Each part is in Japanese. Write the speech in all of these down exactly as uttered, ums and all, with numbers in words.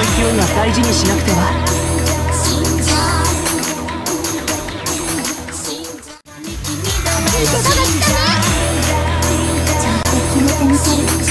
勢いは大事にしなくては。 ちゃんと決めてみせる。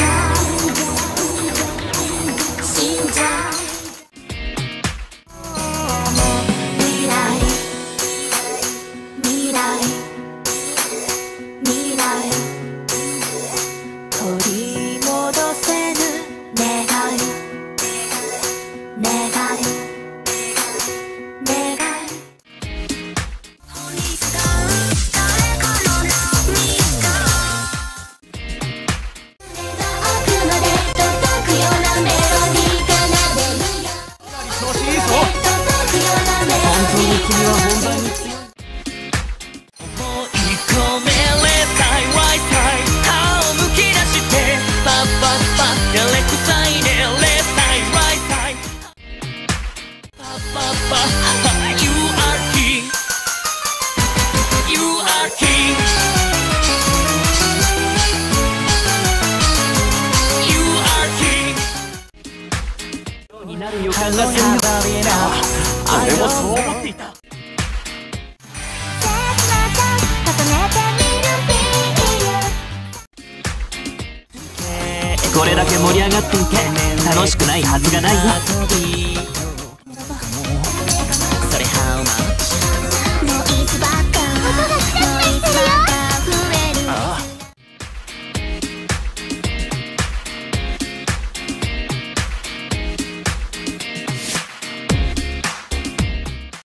俺もそう思っていた。これだけ盛り上がっていて楽しくないはずがないよ。